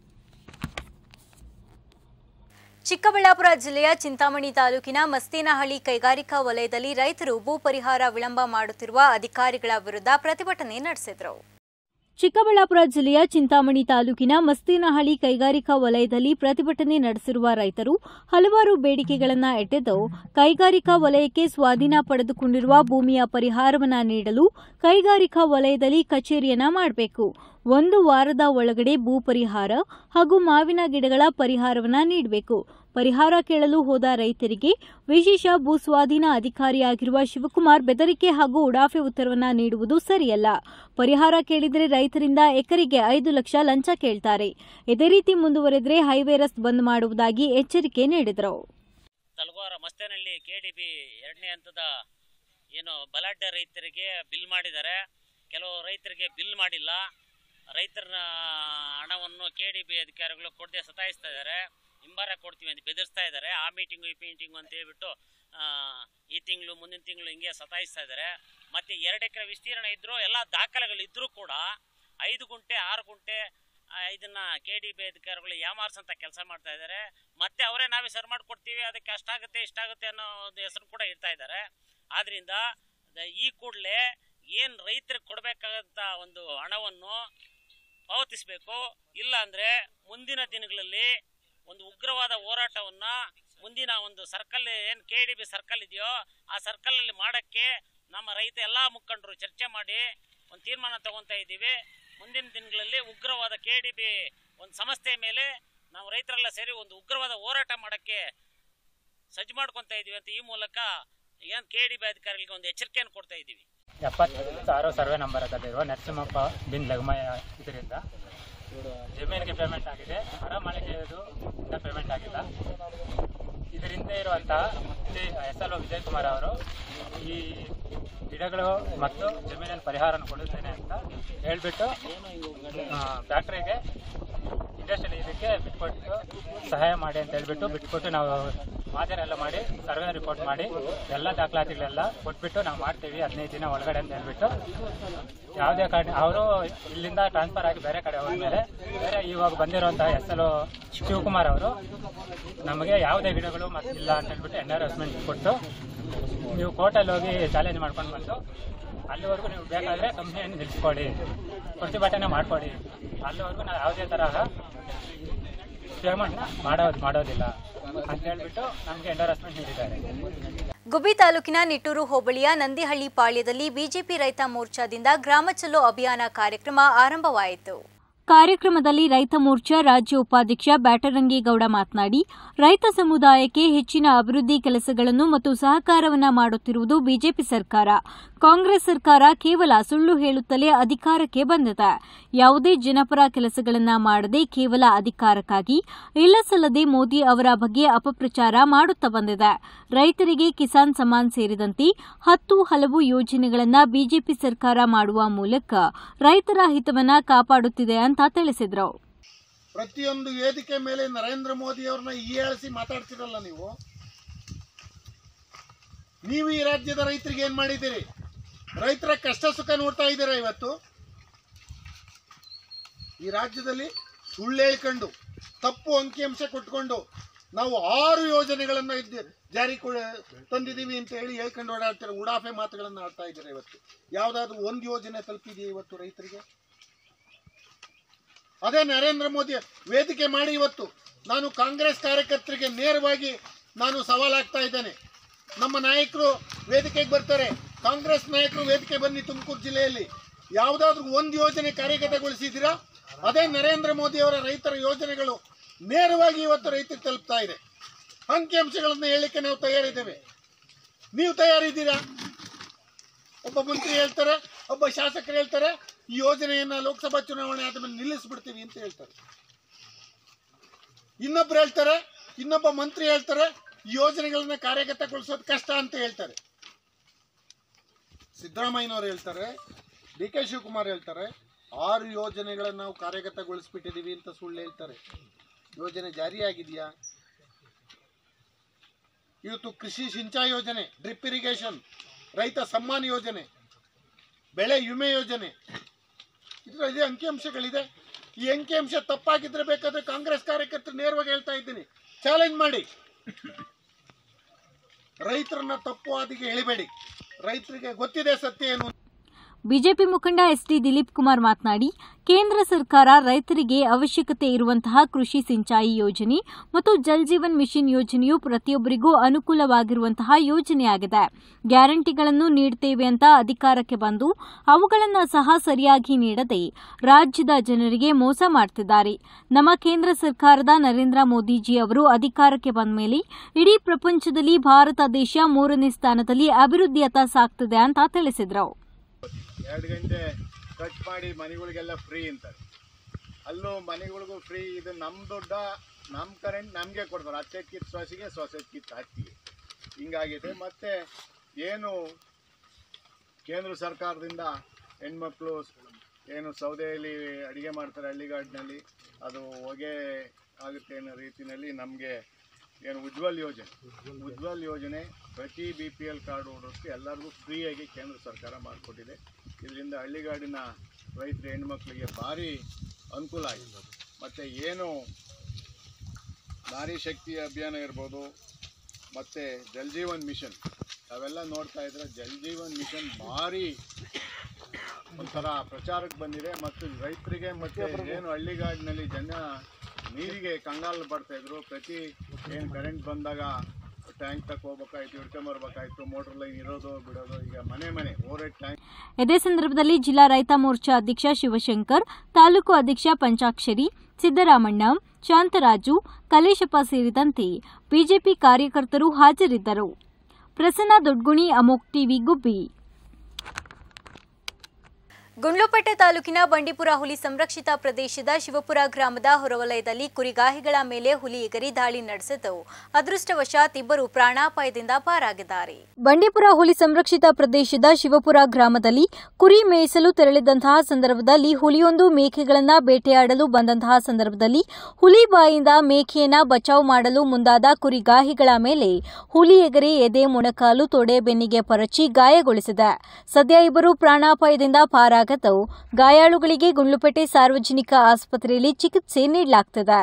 ಚಿಕ್ಕಬಳ್ಳಾಪುರ ಜಿಲ್ಲೆಯ ಚಿಂತಾಮಣಿ ತಾಲೂಕಿನ ಮಸ್ತೇನಹಳ್ಳಿ ಕೈಗಾರಿಕಾ ವಲಯದಲ್ಲಿ ರೈತರು ಭೂ ಪರಿಹಾರ ವಿಳಂಬ ಮಾಡುತ್ತಿರುವ ಅಧಿಕಾರಿಗಳ ವಿರುದ್ಧ ಪ್ರತಿಭಟನೆ ನಡೆಸಿದರು. ಚಿಕ್ಕಬಳ್ಳಾಪುರ ಜಿಲ್ಲೆಯ ಚಿಂತಾಮಣಿ ತಾಲೂಕಿನ ಮಸ್ತೇನಹಳ್ಳಿ ಕೈಗಾರಿಕಾ ವಲಯದಲ್ಲಿ ಪ್ರತಿಭಟನೆ ನಡೆಸಿರುವ ರೈತರು ಹಲವಾರು ಬೇಡಿಕೆಗಳನ್ನು ಇಟ್ಟಿದ್ದು, ಕೈಗಾರಿಕಾ ವಲಯಕ್ಕೆ ಸ್ವಾಧೀನ ಪಡೆದುಕೊಂಡಿರುವ ಭೂಮಿಯ ಪರಿಹಾರವನ್ನು ನೀಡಲು ಕೈಗಾರಿಕಾ ವಲಯದಲ್ಲಿ ಕಚೇರಿಯನ್ನ ಮಾಡಬೇಕು. ಒಂದು ವಾರದ ಒಳಗಡೆ ಭೂ ಪರಿಹಾರ ಹಾಗೂ ಮಾವಿನ ಗಿಡಗಳ ಪರಿಹಾರವನ್ನು ನೀಡಬೇಕು. ಪರಿಹಾರ ಕೇಳಲು ಹೋದ ರೈತರಿಗೆ ವಿಶೇಷ ಭೂ ಸ್ವಾಧೀನ ಅಧಿಕಾರಿಯಾಗಿರುವ ಶಿವಕುಮಾರ್ ಬೆದರಿಕೆ ಹಾಗೂ ಉಡಾಫೆ ಉತ್ತರವನ್ನ ನೀಡುವುದು ಸರಿಯಲ್ಲ. ಪರಿಹಾರ ಕೇಳಿದರೆ ರೈತರಿಂದ ಎಕರೆಗೆ ಐದು ಲಕ್ಷ ಲಂಚ ಕೇಳ್ತಾರೆ. ಇದೇ ರೀತಿ ಮುಂದುವರೆದರೆ ಹೈವೇ ರಸ್ತೆ ಬಂದ್ ಮಾಡುವುದಾಗಿ ಎಚ್ಚರಿಕೆ ನೀಡಿದರು. ತಲವಾರ ಮಸ್ತೇನಹಳ್ಳಿ ಕೆಡಿಬಿ ಎರಡನೇ ಹಂತದ ಏನು ಬಲಾಢ್ಯ ರೈತರಿಗೆ ಬಿಲ್ ಮಾಡಿದ್ದಾರೆ. ಕೆಲವು ರೈತರಿಗೆ ಬಿಲ್ ಮಾಡಿಲ್ಲ. ರೈತರ ಹಣವನ್ನು ಕೆಡಿಬಿ ಅಧಿಕಾರಿಗಳು ಕೊಡದೆ ಸತಾಯಿಸ್ತಾ ಇದ್ದಾರೆ. ಹಿಂಬಾರ ಕೊಡ್ತೀವಿ ಅಂತ ಬೆದರಿಸ್ತಾ ಇದ್ದಾರೆ. ಆ ಮೀಟಿಂಗು ಈ ಮೀಟಿಂಗು ಅಂತ ಹೇಳ್ಬಿಟ್ಟು ಈ ತಿಂಗಳು ಮುಂದಿನ ತಿಂಗಳು ಹಿಂಗೆ ಸತಾಯಿಸ್ತಾ ಇದ್ದಾರೆ. ಮತ್ತೆ ಎರಡು ಎಕರೆ ವಿಸ್ತೀರ್ಣ ಇದ್ರು ಎಲ್ಲ ದಾಖಲೆಗಳು ಇದ್ರೂ ಕೂಡ ಐದು ಗುಂಟೆ ಆರು ಗುಂಟೆ ಇದನ್ನ ಕೆಡಿಬಿ ಅಧಿಕಾರಿಗಳು ಯಾಮಾರ್ಸಂತ ಕೆಲಸ ಮಾಡ್ತಾ ಇದ್ದಾರೆ. ಮತ್ತೆ ಅವರೇ ನಾವೇ ಸರ್ ಮಾಡ್ಕೊಡ್ತೀವಿ, ಅದಕ್ಕೆ ಅಷ್ಟಾಗುತ್ತೆ ಇಷ್ಟಾಗುತ್ತೆ ಅನ್ನೋ ಒಂದು ಹೆಸರು ಕೂಡ ಇಡ್ತಾ ಇದ್ದಾರೆ. ಆದ್ರಿಂದ ಈ ಕೂಡಲೇ ಏನು ರೈತರಿಗೆ ಕೊಡಬೇಕಾದಂಥ ಒಂದು ಹಣವನ್ನು ಪಾವತಿಸಬೇಕು. ಇಲ್ಲ ಅಂದರೆ ಮುಂದಿನ ದಿನಗಳಲ್ಲಿ ಒಂದು ಉಗ್ರವಾದ ಹೋರಾಟವನ್ನ ಮುಂದಿನ ಒಂದು ಸರ್ಕಲ್ ಏನು ಕೆ ಡಿ ಬಿ ಸರ್ಕಲ್ ಇದೆಯೋ ಆ ಸರ್ಕಲಲ್ಲಿ ಮಾಡೋಕ್ಕೆ ನಮ್ಮ ರೈತ ಎಲ್ಲ ಮುಖಂಡರು ಚರ್ಚೆ ಮಾಡಿ ಒಂದು ತೀರ್ಮಾನ ತಗೊತಾ ಇದ್ದೀವಿ. ಮುಂದಿನ ದಿನಗಳಲ್ಲಿ ಉಗ್ರವಾದ ಕೆ ಡಿ ಬಿ ಒಂದು ಸಂಸ್ಥೆ ಮೇಲೆ ನಾವು ರೈತರೆಲ್ಲ ಸೇರಿ ಒಂದು ಉಗ್ರವಾದ ಹೋರಾಟ ಮಾಡೋಕ್ಕೆ ಸಜ್ಜು ಮಾಡ್ಕೊತಾ ಇದ್ದೀವಿ ಅಂತ ಈ ಮೂಲಕ ಏನು ಕೆ ಡಿ ಬಿ ಅಧಿಕಾರಿಗಳಿಗೆ ಒಂದು ಎಚ್ಚರಿಕೆಯನ್ನು ಕೊಡ್ತಾ ಇದ್ದೀವಿ. ಎಪ್ಪತ್ತಾರು ಸರ್ವೆ ನಂಬರ್ ಅದಲ್ಲಿರುವ ನರಸಿಂಹಪ್ಪ ಬಿನ್ ಲಗಮಯ್ಯ ಇದರಿಂದ ಜಮೀನಿಗೆ ಪೇಮೆಂಟ್ ಆಗಿದೆ. ಹಣ ಮಾಳಿಗೆಯದು ಪೇಮೆಂಟ್ ಆಗಿಲ್ಲ. ಇದರಿಂದ ಇರುವಂತಹ S L O Vijay Kumar ಅವರು ಈ ಗಿಡಗಳು ಮತ್ತು ಜಮೀನಿನ ಪರಿಹಾರನ ಕೊಡುತ್ತೇನೆ ಅಂತ ಹೇಳಿಬಿಟ್ಟು ಫ್ಯಾಕ್ಟ್ರಿಗೆ ಇಂಡಸ್ಟ್ರಿಯಲ್ ಇದಕ್ಕೆ ಬಿಟ್ಕೊಟ್ಟು ಸಹಾಯ ಮಾಡಿ ಅಂತ ಹೇಳ್ಬಿಟ್ಟು ಬಿಟ್ಕೊಟ್ಟು ನಾವು ಮಾದರೆಲ್ಲ ಮಾಡಿ ಸರ್ವೆ ರಿಪೋರ್ಟ್ ಮಾಡಿ ಎಲ್ಲ ದಾಖಲಾತಿಗಳೆಲ್ಲ ಕೊಟ್ಬಿಟ್ಟು ನಾವು ಮಾಡ್ತೀವಿ ಹದಿನೈದು ದಿನ ಒಳಗಡೆ ಅಂತ ಹೇಳ್ಬಿಟ್ಟು ಯಾವುದೇ ಕಾರಣ ಅವರು ಇಲ್ಲಿಂದ ಟ್ರಾನ್ಸ್ಫರ್ ಆಗಿ ಬೇರೆ ಕಡೆ ಹೋದ್ಮೇಲೆ ಬೇರೆ ಇವಾಗ ಬಂದಿರುವಂತಹ ಎಸ್ ಎಲ್ ಒ ಶಿವಕುಮಾರ್ ಅವರು ನಮಗೆ ಯಾವುದೇ ಗಿಡಗಳು ಮತ್ತಿಲ್ಲ ಅಂತ ಹೇಳ್ಬಿಟ್ಟು ಎನ್ಆರ್ಎಸ್ಮೆಂಟ್ ಕೊಟ್ಟು ನೀವು ಕೋರ್ಟಲ್ಲಿ ಹೋಗಿ ಚಾಲೆಂಜ್ ಮಾಡ್ಕೊಂಡು ಬಂದು ಅಲ್ಲಿವರೆಗೂ ನೀವು ಬೇಕಾದರೆ ಕಂಪ್ನಿಯನ್ನು ನಿಲ್ಲಿಸ್ಕೊಡಿ, ಪ್ರತಿಭಟನೆ ಮಾಡಿಕೊಡಿ, ಅಲ್ಲಿವರೆಗೂ ನಾವು ಯಾವುದೇ ತರಹ ಪೇಮೆಂಟ್ನ ಮಾಡೋದು ಮಾಡೋದಿಲ್ಲ ಅಂತ ಹೇಳ್ಬಿಟ್ಟು ನಮಗೆ ಎಂಡೋರ್ಸ್ಮೆಂಟ್ ನೀಡಿದ್ದಾರೆ. ಗುಬ್ಬಿ ತಾಲೂಕಿನ ನಿಟ್ಟೂರು ಹೋಬಳಿಯ ನಂದಿಹಳ್ಳಿ ಪಾಳ್ಯದಲ್ಲಿ ಬಿಜೆಪಿ ರೈತ ಮೋರ್ಚಾದಿಂದ ಗ್ರಾಮ ಚಲೋ ಅಭಿಯಾನ ಕಾರ್ಯಕ್ರಮ ಆರಂಭವಾಯಿತು. ಕಾರ್ಯಕ್ರಮದಲ್ಲಿ ರೈತ ಮೋರ್ಚಾ ರಾಜ್ಯ ಉಪಾಧ್ಯಕ್ಷ ಬ್ಯಾಟರಂಗೇಗೌಡ ಮಾತನಾಡಿ, ರೈತ ಸಮುದಾಯಕ್ಕೆ ಹೆಚ್ಚಿನ ಅಭಿವೃದ್ಧಿ ಕೆಲಸಗಳನ್ನು ಮತ್ತು ಸಹಕಾರವನ್ನು ಮಾಡುತ್ತಿರುವುದು ಬಿಜೆಪಿ ಸರ್ಕಾರ. ಕಾಂಗ್ರೆಸ್ ಸರ್ಕಾರ ಕೇವಲ ಸುಳ್ಳು ಹೇಳುತ್ತಲೇ ಅಧಿಕಾರಕ್ಕೆ ಬಂದಿದೆ. ಯಾವುದೇ ಜನಪರ ಕೆಲಸಗಳನ್ನು ಮಾಡದೆ ಕೇವಲ ಅಧಿಕಾರಕ್ಕಾಗಿ ಇಲ್ಲಸಲ್ಲದೆ ಮೋದಿ ಅವರ ಬಗ್ಗೆ ಅಪಪ್ರಚಾರ ಮಾಡುತ್ತಾ ಬಂದಿದೆ. ರೈತರಿಗೆ ಕಿಸಾನ್ ಸಮ್ಮಾನ್ ಸೇರಿದಂತೆ ಹತ್ತು ಹಲವು ಯೋಜನೆಗಳನ್ನು ಬಿಜೆಪಿ ಸರ್ಕಾರ ಮಾಡುವ ಮೂಲಕ ರೈತರ ಹಿತವನ್ನು ಕಾಪಾಡುತ್ತಿದೆ ಅಂತ ತಿಳಿಸಿದ್ರು. ಪ್ರತಿಯೊಂದು ವೇದಿಕೆ ಮೇಲೆ ನರೇಂದ್ರ ಮೋದಿ ಅವರನ್ನ ಹೀಯಾಳಿಸಿ ಮಾತಾಡ್ತಿರಲ್ಲ ನೀವು. ನೀವು ಈ ರಾಜ್ಯದ ರೈತರಿಗೆ ಏನ್ ಮಾಡಿದ್ದೀರಿ? ರೈತರ ಕಷ್ಟ ಸುಖ ನೋಡ್ತಾ ಇದ್ದೀರಾ? ಇವತ್ತು ಈ ರಾಜ್ಯದಲ್ಲಿ ಸುಳ್ಳು ಹೇಳ್ಕೊಂಡು ತಪ್ಪು ಅಂಕಿಅಂಶ ಕೊಟ್ಕೊಂಡು ನಾವು ಆರು ಯೋಜನೆಗಳನ್ನ ಜಾರಿ ತಂದಿದ್ದೀವಿ ಅಂತ ಹೇಳಿ ಹೇಳ್ಕೊಂಡು ಓಡಾಡ್ತಾರೆ. ಉಡಾಫೆ ಮಾತುಗಳನ್ನು ಆಡ್ತಾ ಇದ್ದಾರೆ. ಇವತ್ತು ಯಾವ್ದಾದ್ರು ಒಂದು ಯೋಜನೆ ತಲುಪಿದೆಯಾ ಇವತ್ತು ರೈತರಿಗೆ? ಅದೇ ನರೇಂದ್ರ ಮೋದಿ ವೇದಿಕೆ ಮಾಡಿ ಇವತ್ತು ನಾನು ಕಾಂಗ್ರೆಸ್ ಕಾರ್ಯಕರ್ತರಿಗೆ ನೇರವಾಗಿ ನಾನು ಸವಾಲಾಗ್ತಾ ಇದ್ದೇನೆ. ನಮ್ಮ ನಾಯಕರು ವೇದಿಕೆಗೆ ಬರ್ತಾರೆ, ಕಾಂಗ್ರೆಸ್ ನಾಯಕರು ವೇದಿಕೆ ಬನ್ನಿ ತುಮಕೂರು ಜಿಲ್ಲೆಯಲ್ಲಿ ಯಾವುದಾದ್ರೂ ಒಂದು ಯೋಜನೆ ಕಾರ್ಯಗತಗೊಳಿಸಿದ್ದೀರಾ? ಅದೇ ನರೇಂದ್ರ ಮೋದಿ ಅವರ ರೈತರ ಯೋಜನೆಗಳು ನೇರವಾಗಿ ಇವತ್ತು ರೈತರಿಗೆ ತಲುಪ್ತಾ ಇದೆ. ಅಂಕಿಅಂಶಗಳನ್ನು ಹೇಳಲಿಕ್ಕೆ ನಾವು ತಯಾರಿದ್ದೇವೆ. ನೀವು ತಯಾರಿದ್ದೀರಾ? ಒಬ್ಬ ಮಂತ್ರಿ ಹೇಳ್ತಾರೆ, ಒಬ್ಬ ಶಾಸಕರು ಹೇಳ್ತಾರೆ, ಈ ಯೋಜನೆಯನ್ನ ಲೋಕಸಭಾ ಚುನಾವಣೆ ಆದ್ಮೇಲೆ ನಿಲ್ಲಿಸ್ಬಿಡ್ತೀವಿ ಅಂತ ಹೇಳ್ತಾರೆ. ಇನ್ನೊಬ್ರು ಹೇಳ್ತಾರೆ, ಇನ್ನೊಬ್ಬ ಮಂತ್ರಿ ಹೇಳ್ತಾರೆ, ಈ ಯೋಜನೆಗಳನ್ನ ಕಾರ್ಯಗತಗೊಳಿಸೋದು ಕಷ್ಟ ಅಂತ ಹೇಳ್ತಾರೆ. ಸಿದ್ದರಾಮಯ್ಯನವರು ಹೇಳ್ತಾರೆ, ಡಿ ಕೆ ಶಿವಕುಮಾರ್ ಹೇಳ್ತಾರೆ, ಆರು ಯೋಜನೆಗಳನ್ನು ನಾವು ಕಾರ್ಯಗತಗೊಳಿಸ್ಬಿಟ್ಟಿದೀವಿ ಅಂತ ಸುಳ್ಳು ಹೇಳ್ತಾರೆ. ಯೋಜನೆ ಜಾರಿಯಾಗಿದೆಯಾ? ಇವತ್ತು ಕೃಷಿ ಸಿಂಚಾಯಿ ಯೋಜನೆ, ಡ್ರಿಪ್ ಇರಿಗೇಷನ್, ರೈತ ಸಮ್ಮಾನ್ ಯೋಜನೆ, ಬೆಳೆ ವಿಮೆ ಯೋಜನೆ, ಇದರಲ್ಲಿ ಅಂಕಿಅಂಶಗಳಿದೆ. ಈ ಅಂಕಿಅಂಶ ತಪ್ಪಾಗಿದ್ರೆ ಬೇಕಾದ್ರೆ ಕಾಂಗ್ರೆಸ್ ಕಾರ್ಯಕರ್ತರು ನೇರವಾಗಿ ಹೇಳ್ತಾ ಇದ್ದೀನಿ, ಚಾಲೆಂಜ್ ಮಾಡಿ. ರೈತರನ್ನ ತಪ್ಪು ಹಾದಿಗೆ ಎಳಿಬೇಡಿ. ರೈತರಿಗೆ ಗೊತ್ತಿದೆ ಸತ್ಯ ಏನು. ಬಿಜೆಪಿ ಮುಖಂಡ ಎಸ್ಡಿ ದಿಲೀಪ್ ಕುಮಾರ್ ಮಾತನಾಡಿ, ಕೇಂದ್ರ ಸರ್ಕಾರ ರೈತರಿಗೆ ಅವಶ್ಯಕತೆ ಇರುವಂತಹ ಕೃಷಿ ಸಿಂಚಾಯಿ ಯೋಜನೆ ಮತ್ತು ಜಲ್ ಜೀವನ್ ಮಿಷನ್ ಯೋಜನೆಯು ಪ್ರತಿಯೊಬ್ಬರಿಗೂ ಅನುಕೂಲವಾಗಿರುವಂತಹ ಯೋಜನೆಯಾಗಿದೆ. ಗ್ಯಾರಂಟಿಗಳನ್ನು ನೀಡುತ್ತೇವೆ ಅಂತ ಅಧಿಕಾರಕ್ಕೆ ಬಂದು ಅವುಗಳನ್ನು ಸಹ ಸರಿಯಾಗಿ ನೀಡದೆ ರಾಜ್ಯದ ಜನರಿಗೆ ಮೋಸ ಮಾಡುತ್ತಿದ್ದಾರೆ. ನಮ್ಮ ಕೇಂದ್ರ ಸರ್ಕಾರದ ನರೇಂದ್ರ ಮೋದಿಜಿ ಅವರು ಅಧಿಕಾರಕ್ಕೆ ಬಂದ ಮೇಲೆ ಇಡೀ ಪ್ರಪಂಚದಲ್ಲಿ ಭಾರತ ದೇಶ ಮೂರನೇ ಸ್ಥಾನದಲ್ಲಿ ಅಭಿವೃದ್ಧಿಯತ್ತ ಸಾಗ್ತಿದೆ ಅಂತ ತಿಳಿಸಿದರು. ಎರಡು ಗಂಟೆ ಕಟ್ ಮಾಡಿ ಮನೆಗಳಿಗೆಲ್ಲ ಫ್ರೀ ಅಂತಾರೆ. ಅಲ್ಲೂ ಮನೆಗಳಿಗೂ ಫ್ರೀ. ಇದು ನಮ್ಮ ದುಡ್ಡ, ನಮ್ಮ ಕರೆಂಟ್ ನಮಗೆ ಕೊಡ್ತಾರೆ. ಹತ್ತೆ ಕಿತ್ತು ಸೊಸೆಗೆ, ಸೊಸೆ ಕಿತ್ತು ಹತ್ತಿಗೆ, ಹಿಂಗಾಗಿದೆ. ಮತ್ತು ಏನು ಕೇಂದ್ರ ಸರ್ಕಾರದಿಂದ ಹೆಣ್ಮಕ್ಳು ಏನು ಸೌದೆಯಲ್ಲಿ ಅಡುಗೆ ಮಾಡ್ತಾರೆ ಹಳ್ಳಿಗಾಡಿನಲ್ಲಿ, ಅದು ಹೊಗೆ ಆಗುತ್ತೆ ಅನ್ನೋ ರೀತಿಯಲ್ಲಿ ನಮಗೆ ಏನು ಉಜ್ವಲ್ ಯೋಜನೆ ಉಜ್ವಲ್ ಯೋಜನೆ ಪ್ರತಿ ಬಿ ಪಿ ಎಲ್ ಕಾರ್ಡ್ ಹೋಡೋದಕ್ಕೆ ಎಲ್ಲರಿಗೂ ಫ್ರೀಯಾಗಿ ಕೇಂದ್ರ ಸರ್ಕಾರ ಮಾಡಿಕೊಟ್ಟಿದೆ. ಇದರಿಂದ ಹಳ್ಳಿಗಾಡಿನ ರೈತರ ಹೆಣ್ಮಕ್ಳಿಗೆ ಭಾರಿ ಅನುಕೂಲ ಆಗಿದೆ. ಮತ್ತು ಏನು ನಾರಿ ಶಕ್ತಿ ಅಭಿಯಾನ ಇರ್ಬೋದು, ಮತ್ತು ಜಲ್ ಜೀವನ್ ಮಿಷನ್ ಅವೆಲ್ಲ ನೋಡ್ತಾ ಇದ್ರೆ ಜಲ್ ಜೀವನ್ ಮಿಷನ್ ಭಾರಿ ಒಂಥರ ಪ್ರಚಾರಕ್ಕೆ ಬಂದಿದೆ. ಮತ್ತು ರೈತರಿಗೆ ಮತ್ತು ಏನು ಹಳ್ಳಿಗಾಡಿನಲ್ಲಿ ಜನ ನೀರಿಗೆ ಕಂಗಾಲು ಬರ್ತಾಯಿದ್ರು. ಪ್ರತಿ ಏನು ಕರೆಂಟ್ ಬಂದಾಗ ಟ್ಯಾಂಕ್ ತಕ್ಕ ಹೋಗ್ಬೇಕಾಯ್ತು, ಹಿಡ್ಕೊಂಬರ್ಬೇಕಾಯ್ತು, ಮೋಟರ್ ಲೈನ್ ಇರೋದು ಬಿಡೋದು, ಈಗ ಮನೆ ಮನೆ ಓವರ್ ಹೆಡ್ ಟ್ಯಾಂಕ್. ಇದೇ ಸಂದರ್ಭದಲ್ಲಿ ಜಿಲ್ಲಾ ರೈತ ಮೋರ್ಚಾ ಅಧ್ಯಕ್ಷ ಶಿವಶಂಕರ್, ತಾಲೂಕು ಅಧ್ಯಕ್ಷ ಪಂಚಾಕ್ಷರಿ, ಸಿದ್ದರಾಮಣ್ಣ, ಶಾಂತರಾಜು, ಕಲೇಶಪ್ಪ ಸೇರಿದಂತೆ ಬಿಜೆಪಿ ಕಾರ್ಯಕರ್ತರು ಹಾಜರಿದ್ದರು. ಪ್ರಸನ್ನ ದೊಡ್ಗುಣಿ, ಅಮೋಕ್ ಟಿವಿ, ಗುಬ್ಬಿ. ಗುಂಡ್ಲುಪೇಟೆ ತಾಲೂಕಿನ ಬಂಡೀಪುರ ಹುಲಿ ಸಂರಕ್ಷಿತ ಪ್ರದೇಶದ ಶಿವಪುರ ಗ್ರಾಮದ ಹೊರವಲಯದಲ್ಲಿ ಕುರಿಗಾಹಿಗಳ ಮೇಲೆ ಹುಲಿ ಎಗರಿ ದಾಳಿ ನಡೆಸಿದ್ದು, ಅದೃಷ್ಟವಶಾತ್ ಇಬ್ಬರು ಪ್ರಾಣಾಪಾಯದಿಂದ ಪಾರಾಗಿದ್ದಾರೆ. ಬಂಡೀಪುರ ಹುಲಿ ಸಂರಕ್ಷಿತ ಪ್ರದೇಶದ ಶಿವಪುರ ಗ್ರಾಮದಲ್ಲಿ ಕುರಿ ಮೇಯಿಸಲು ತೆರಳಿದಂತಹ ಸಂದರ್ಭದಲ್ಲಿ ಹುಲಿಯೊಂದು ಮೇಕೆಗಳನ್ನು ಬೇಟೆಯಾಡಲು ಬಂದಂತಹ ಸಂದರ್ಭದಲ್ಲಿ ಹುಲಿ ಬಾಯಿಂದ ಮೇಕೆಯನ್ನ ಬಚಾವ್ ಮಾಡಲು ಮುಂದಾದ ಕುರಿಗಾಹಿಗಳ ಮೇಲೆ ಹುಲಿ ಎಗರಿ ಎದೆ, ಮೊಣಕಾಲು, ತೊಡೆ, ಬೆನ್ನಿಗೆ ಪರಚಿ ಗಾಯಗೊಳಿಸಿದೆ. ಸದ್ಯ ಇಬ್ಬರು ಪ್ರಾಣಾಪಾಯದಿಂದ ಪಾರಾಗ ಗಾಯಾಳುಗಳಿಗೆ ಗುಂಡ್ಲುಪೇಟೆ ಸಾರ್ವಜನಿಕ ಆಸ್ಪತ್ರೆಯಲ್ಲಿ ಚಿಕಿತ್ಸೆ ನೀಡಲಾಗುತ್ತಿದೆ.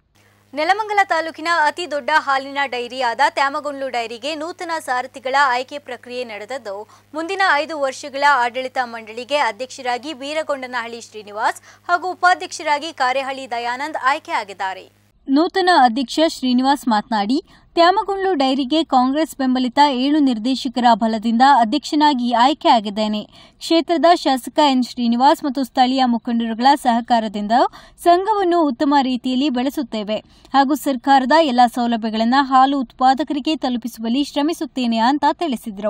ನೆಲಮಂಗಲ ತಾಲೂಕಿನ ಅತಿ ದೊಡ್ಡ ಹಾಲಿನ ಡೈರಿಯಾದ ತ್ಯಾಮಗೊಂಡ್ಲು ಡೈರಿಗೆ ನೂತನ ಸಾರಥಿಗಳ ಆಯ್ಕೆ ಪ್ರಕ್ರಿಯೆ ನಡೆದದ್ದು, ಮುಂದಿನ ಐದು ವರ್ಷಗಳ ಆಡಳಿತ ಮಂಡಳಿಗೆ ಅಧ್ಯಕ್ಷರಾಗಿ ಬೀರಗೊಂಡನಹಳ್ಳಿ ಶ್ರೀನಿವಾಸ್ ಹಾಗೂ ಉಪಾಧ್ಯಕ್ಷರಾಗಿ ಕಾರೆಹಳ್ಳಿ ದಯಾನಂದ್ ಆಯ್ಕೆಯಾಗಿದ್ದಾರೆ. ನೂತನ ಅಧ್ಯಕ್ಷ ಶ್ರೀನಿವಾಸ್ ಮಾತನಾಡಿ, ತ್ಯಾಮಗೊಂಡ್ಲು ಡೈರಿಗೆ ಕಾಂಗ್ರೆಸ್ ಬೆಂಬಲಿತ ಏಳು ನಿರ್ದೇಶಕರ ಬಲದಿಂದ ಅಧ್ಯಕ್ಷನಾಗಿ ಆಯ್ಕೆಯಾಗಿದ್ದೇನೆ. ಕ್ಷೇತ್ರದ ಶಾಸಕ ಎನ್ ಶ್ರೀನಿವಾಸ್ ಮತ್ತು ಸ್ಥಳೀಯ ಮುಖಂಡರುಗಳ ಸಹಕಾರದಿಂದ ಸಂಘವನ್ನು ಉತ್ತಮ ರೀತಿಯಲ್ಲಿ ಬೆಳೆಸುತ್ತೇವೆ ಹಾಗೂ ಸರ್ಕಾರದ ಎಲ್ಲ ಸೌಲಭ್ಯಗಳನ್ನು ಹಾಲು ಉತ್ಪಾದಕರಿಗೆ ತಲುಪಿಸುವಲ್ಲಿ ಶ್ರಮಿಸುತ್ತೇನೆ ಅಂತ ತಿಳಿಸಿದರು.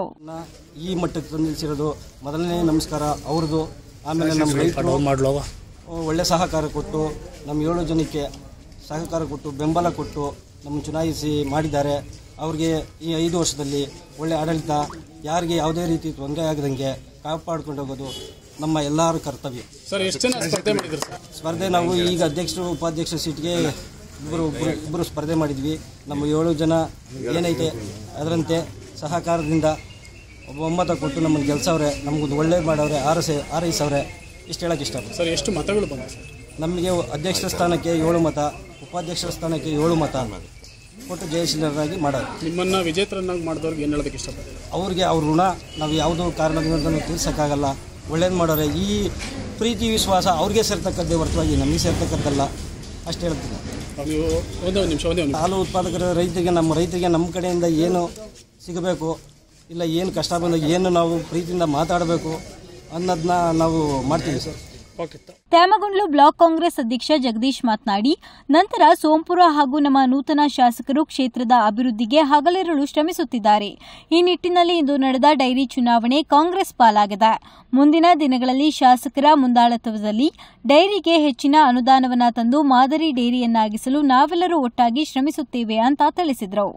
ಈ ಮಟ್ಟಕ್ಕೆ ತಂದಿಳಿಸಿರೋದು ಮೊದಲನೇ ನಮಸ್ಕಾರ ಅವ್ರದ್ದು. ಆಮೇಲೆ ನಮ್ಮ ರೈತರು ಒಳ್ಳೆ ಸಹಕಾರ ಕೊಟ್ಟು ನಮ್ಮ ಏಳು ಜನಕ್ಕೆ ಸಹಕಾರ ಕೊಟ್ಟು ಬೆಂಬಲ ಕೊಟ್ಟು ನಮ್ಮ ಚುನಾಯಿಸಿ ಮಾಡಿದ್ದಾರೆ. ಅವ್ರಿಗೆ ಈ ಐದು ವರ್ಷದಲ್ಲಿ ಒಳ್ಳೆ ಆಡಳಿತ, ಯಾರಿಗೆ ಯಾವುದೇ ರೀತಿ ತೊಂದರೆ ಆಗದಂಗೆ ಕಾಪಾಡ್ಕೊಂಡು ಹೋಗೋದು ನಮ್ಮ ಎಲ್ಲರ ಕರ್ತವ್ಯ. ಸರ್, ಎಷ್ಟು ಜನ ಸ್ಪರ್ಧೆ ಮಾಡಿದ್ರು ಸರ್? ಸ್ಪರ್ಧೆ ನಾವು ಈಗ ಅಧ್ಯಕ್ಷರು ಉಪಾಧ್ಯಕ್ಷ ಸೀಟ್ಗೆ ಇಬ್ಬರು ಇಬ್ಬರು ಸ್ಪರ್ಧೆ ಮಾಡಿದ್ವಿ. ನಮ್ಮ ಏಳು ಜನ ಏನೈತೆ ಅದರಂತೆ ಸಹಕಾರದಿಂದ ಒಬ್ಬ ಒಮ್ಮತ ಕೊಟ್ಟು ನಮ್ಮನ್ನು ಗೆಲ್ಸವ್ರೆ, ನಮಗೊಂದು ಒಳ್ಳೆ ಮಾಡವ್ರೆ, ಆರಸೆ ಆರೈಸವ್ರೆ. ಇಷ್ಟು ಹೇಳಕ್ಕೆ ಇಷ್ಟಪಡ್ತೀನಿ. ಸರ್, ಎಷ್ಟು ಮತಗಳು ಬಂದ ಸರ್? ನಮಗೆ ಅಧ್ಯಕ್ಷರ ಸ್ಥಾನಕ್ಕೆ ಏಳು ಮತ, ಉಪಾಧ್ಯಕ್ಷರ ಸ್ಥಾನಕ್ಕೆ ಏಳು ಮತ ಕೊಟ್ಟು ಜಯಶೀಲರಾಗಿ ಮಾಡೋದು. ನಿಮ್ಮನ್ನು ವಿಜೇತರನ್ನಾಗಿ ಮಾಡಿದವ್ರಿಗೆ ಏನು ಹೇಳೋದಕ್ಕೆ ಇಷ್ಟಪಡ್ತೀವಿ? ಅವ್ರಿಗೆ ಅವ್ರ ಋಣ ನಾವು ಯಾವುದೋ ಕಾರಣದಿಂದ ತೀರ್ಸೋಕ್ಕಾಗಲ್ಲ. ಒಳ್ಳೇದು ಮಾಡೋರೆ. ಈ ಪ್ರೀತಿ ವಿಶ್ವಾಸ ಅವ್ರಿಗೆ ಸೇರ್ತಕ್ಕದ್ದೇ ಹೊರತಾಗಿ ನಮಗೆ ಸೇರ್ತಕ್ಕದ್ದಲ್ಲ. ಅಷ್ಟು ಹೇಳ್ತೀನಿ. ನೀವು ಒಂದೇ ಒಂದು ನಿಮಿಷ ಒಂದೇ ಒಂದು ಹಾಲು ಉತ್ಪಾದಕರ ರೈತರಿಗೆ ನಮ್ಮ ರೈತರಿಗೆ ನಮ್ಮ ಕಡೆಯಿಂದ ಏನು ಸಿಗಬೇಕು, ಇಲ್ಲ ಏನು ಕಷ್ಟ ಬಂದಾಗ ಏನು ನಾವು ಪ್ರೀತಿಯಿಂದ ಮಾತಾಡಬೇಕು ಅನ್ನೋದನ್ನ ನಾವು ಮಾಡ್ತೀವಿ ಸರ್. ತ್ಯಾಮಗೊಂಡ್ಲು ಬ್ಲಾಕ್ ಕಾಂಗ್ರೆಸ್ ಅಧ್ಯಕ್ಷ ಜಗದೀಶ್ ಮಾತನಾಡಿ, ನಂತರ ಸೋಂಪುರ ಹಾಗೂ ನಮ್ಮ ನೂತನ ಶಾಸಕರು ಕ್ಷೇತ್ರದ ಅಭಿವೃದ್ಧಿಗೆ ಹಗಲಿರುಳು ಶ್ರಮಿಸುತ್ತಿದ್ದಾರೆ. ಈ ನಿಟ್ಟಿನಲ್ಲಿ ಇಂದು ನಡೆದ ಡೈರಿ ಚುನಾವಣೆ ಕಾಂಗ್ರೆಸ್ ಪಾಲಾಗಿದೆ. ಮುಂದಿನ ದಿನಗಳಲ್ಲಿ ಶಾಸಕರ ಮುಂದಾಳತ್ವದಲ್ಲಿ ಡೈರಿಗೆ ಹೆಚ್ಚಿನ ಅನುದಾನವನ್ನು ತಂದು ಮಾದರಿ ಡೈರಿಯನ್ನಾಗಿಸಲು ನಾವೆಲ್ಲರೂ ಒಟ್ಟಾಗಿ ಶ್ರಮಿಸುತ್ತೇವೆ ಅಂತ ತಿಳಿಸಿದರು.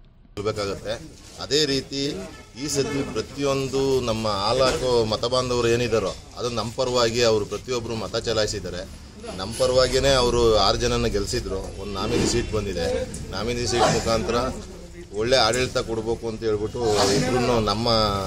ಅದೇ ರೀತಿ ಈ ಸತಿ ಪ್ರತಿಯೊಂದು ನಮ್ಮ ಹಾಲು ಹಾಕೋ ಮತ ಬಾಂಧವರು ಏನಿದ್ದಾರೋ ಅದು ನಮ್ಮ ಪರವಾಗಿ ಅವರು ಪ್ರತಿಯೊಬ್ಬರು ಮತ ಚಲಾಯಿಸಿದ್ದಾರೆ. ನಮ್ಮ ಪರವಾಗಿಯೇ ಅವರು ಆರು ಜನನ ಗೆಲ್ಲಿಸಿದ್ರು. ಒಂದು ನಾಮಿನಿ ಸೀಟ್ ಬಂದಿದೆ. ನಾಮಿನಿ ಸೀಟ್ ಮುಖಾಂತರ ಒಳ್ಳೆ ಆಡಳಿತ ಕೊಡಬೇಕು ಅಂತ ಹೇಳ್ಬಿಟ್ಟು ಇಬ್ಬರೂ ನಮ್ಮ